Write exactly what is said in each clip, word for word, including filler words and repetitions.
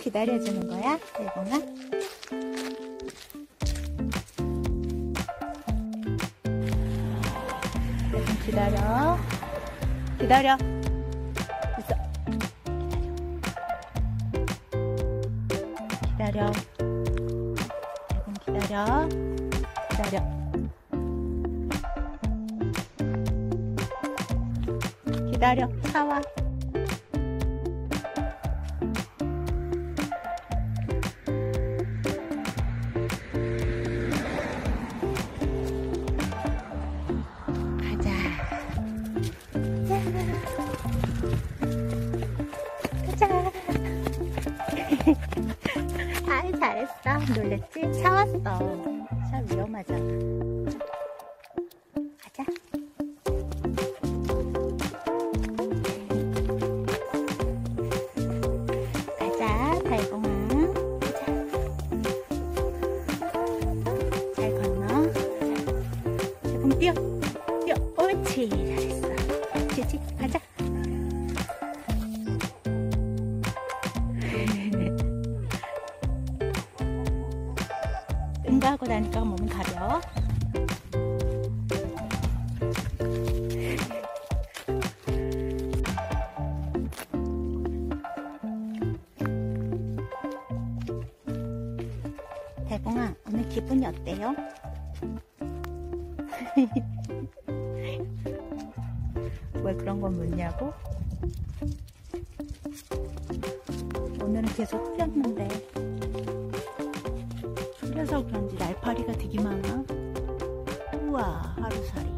기다려주는 거야, 대봉아? 대봉 기다려. 기다려. 있어. 기다려. 대봉 기다려. 기다려. 기다려. 사와. 가자. 아이 잘했어. 놀랬지? 차 왔어. 차 위험하잖아. 가자. 가자 달봉아. 가자. 잘 건너. 달봉 뛰어. 뛰어. 옳지. 잘했어. 지지. 가자. 응가하고 나니까 몸은 가벼워. 대봉아, 오늘 기분이 어때요? 왜 그런 건 묻냐고? 오늘은 계속 풀렸는데 풀려서 그런지 날파리가 되게 많아. 우와, 하루살이.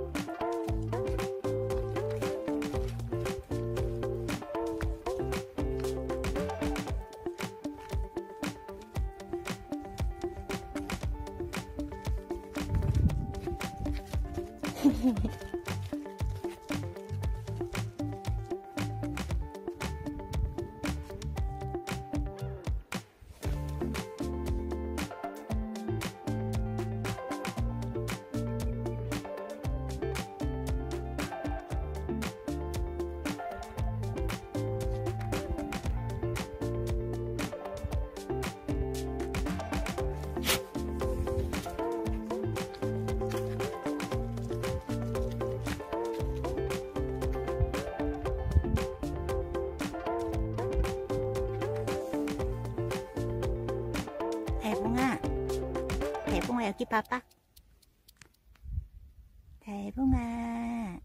대봉아, 대봉아 여기 봐봐. 대봉아.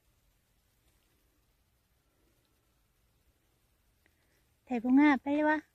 대봉아 빨리 와.